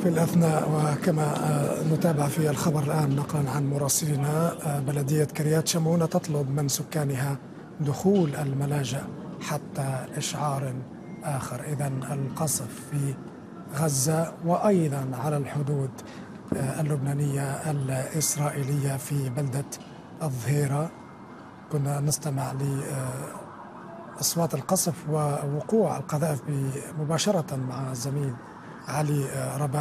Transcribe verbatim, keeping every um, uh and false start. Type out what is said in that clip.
في الأثناء وكما نتابع في الخبر الآن نقلا عن مراسلنا، بلدية كريات شمونة تطلب من سكانها دخول الملاجئ حتى إشعار آخر. إذن القصف في غزة وأيضا على الحدود اللبنانية الإسرائيلية في بلدة الظهيرة. كنا نستمع لأصوات القصف ووقوع القذائف مباشرة مع الزميل علي رباح.